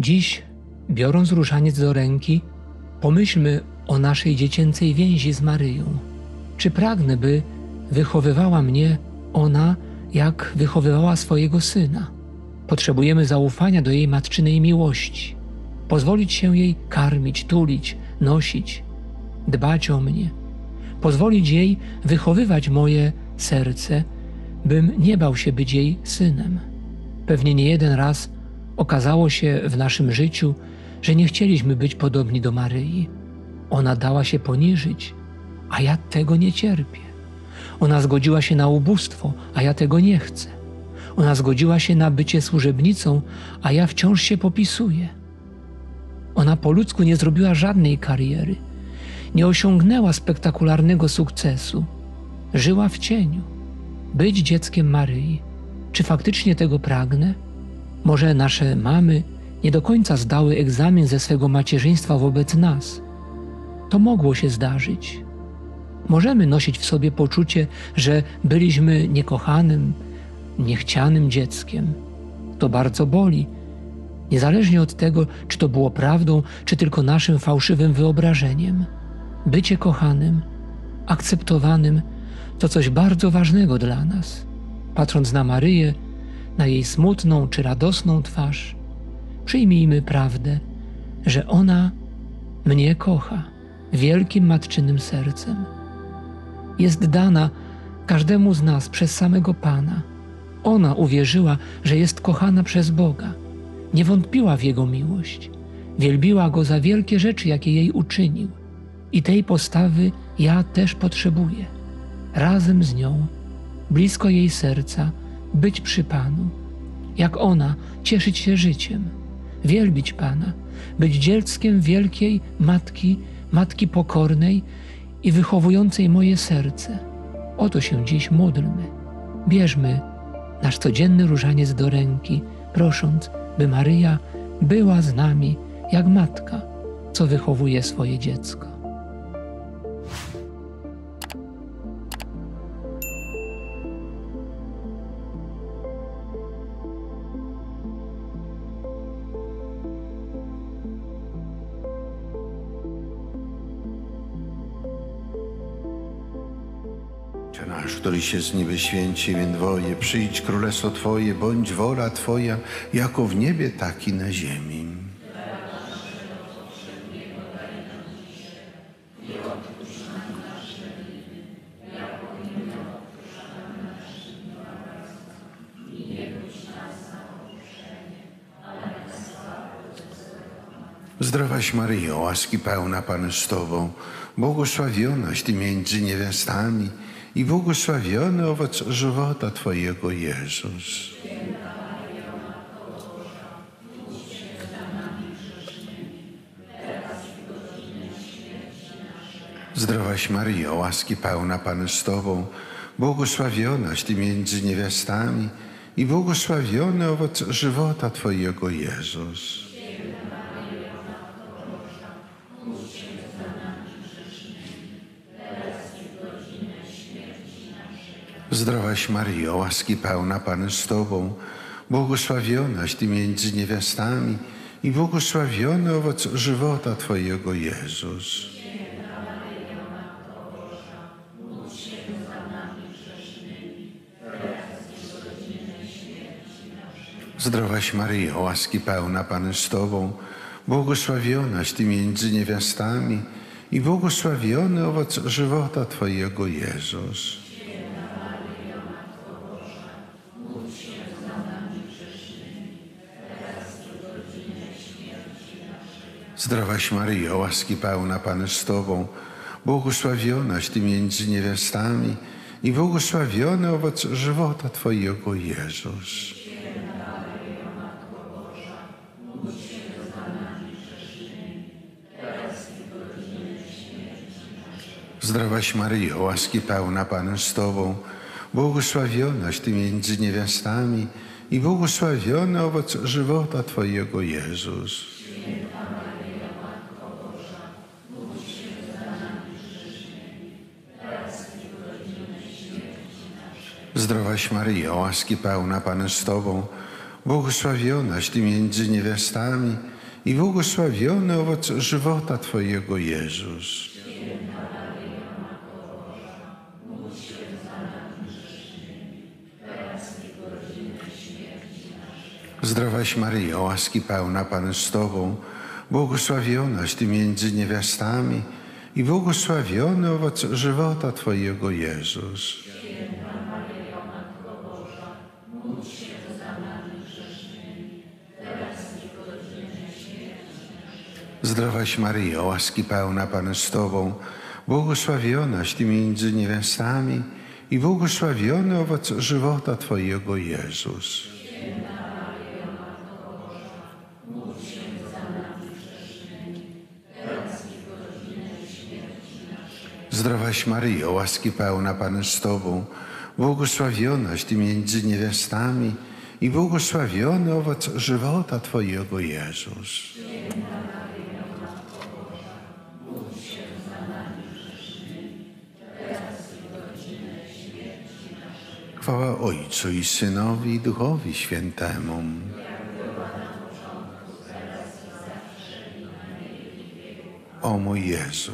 Dziś, biorąc różaniec do ręki, pomyślmy o naszej dziecięcej więzi z Maryją. Czy pragnę, by wychowywała mnie ona, jak wychowywała swojego syna? Potrzebujemy zaufania do jej matczynej miłości, pozwolić się jej karmić, tulić, nosić, dbać o mnie, pozwolić jej wychowywać moje serce, bym nie bał się być jej synem. Pewnie nie jeden raz okazało się w naszym życiu, że nie chcieliśmy być podobni do Maryi. Ona dała się poniżyć, a ja tego nie cierpię. Ona zgodziła się na ubóstwo, a ja tego nie chcę. Ona zgodziła się na bycie służebnicą, a ja wciąż się popisuję. Ona po ludzku nie zrobiła żadnej kariery, nie osiągnęła spektakularnego sukcesu. Żyła w cieniu. Być dzieckiem Maryi. Czy faktycznie tego pragnę? Może nasze mamy nie do końca zdały egzamin ze swego macierzyństwa wobec nas. To mogło się zdarzyć. Możemy nosić w sobie poczucie, że byliśmy niekochanym, niechcianym dzieckiem. To bardzo boli, niezależnie od tego, czy to było prawdą, czy tylko naszym fałszywym wyobrażeniem. Bycie kochanym, akceptowanym to coś bardzo ważnego dla nas. Patrząc na Maryję, na jej smutną czy radosną twarz, przyjmijmy prawdę, że ona mnie kocha wielkim matczynym sercem. Jest dana każdemu z nas przez samego Pana. Ona uwierzyła, że jest kochana przez Boga. Nie wątpiła w Jego miłość. Wielbiła Go za wielkie rzeczy, jakie jej uczynił. I tej postawy ja też potrzebuję. Razem z nią, blisko jej serca, być przy Panu. Jak ona, cieszyć się życiem, wielbić Pana, być dzieckiem wielkiej Matki, Matki pokornej i wychowującej moje serce. O to się dziś módlmy. Bierzmy nasz codzienny różaniec do ręki, prosząc, by Maryja była z nami jak matka, co wychowuje swoje dziecko. Ojcze nasz, któryś jest w niebie, święci imię Twoje, przyjdź królestwo Twoje, bądź wola Twoja, jako w niebie, tak i na ziemi. Zdrowaś Maryjo, łaski pełna, Pan z Tobą, błogosławionaś Ty między niewiastami i błogosławiony owoc żywota Twojego, Jezus. Zdrowaś Maryjo, łaski pełna, Pan z Tobą, błogosławionaś Ty między niewiastami i błogosławiony owoc żywota Twojego, Jezus. Zdrowaś Maryjo, łaski pełna, Pan z Tobą, błogosławionaś Ty między niewiastami i błogosławiony owoc żywota Twojego, Jezus. Zdrowaś Maryjo, łaski pełna, Pan z Tobą, błogosławionaś Ty między niewiastami i błogosławiony owoc żywota Twojego, Jezus. Zdrowaś Maryjo, łaski pełna, Pan z Tobą, błogosławionaś Ty między niewiastami i błogosławiony owoc żywota Twojego, Jezus. Zdrowaś Maryjo, łaski pełna, Pan z Tobą, błogosławionaś Ty między niewiastami i błogosławiony owoc żywota Twojego, Jezus. Zdrowaś Maryjo, łaski pełna, Pan z Tobą, błogosławionaś Ty między niewiastami i błogosławiony owoc żywota Twojego, Jezus. Zdrowaś Maryjo, łaski pełna, Pan z Tobą, błogosławionaś Ty między niewiastami i błogosławiony owoc żywota Twojego, Jezus. Zdrowaś Maryjo, łaski pełna, Pan z Tobą, błogosławionaś Ty między niewiastami i błogosławiony owoc żywota Twojego, Jezus. Zdrowaś Maryjo, łaski pełna, Pan z Tobą, błogosławionaś Ty między niewiastami i błogosławiony owoc żywota Twojego, Jezus. Chwała Ojcu i Synowi i Duchowi Świętemu. O mój Jezu.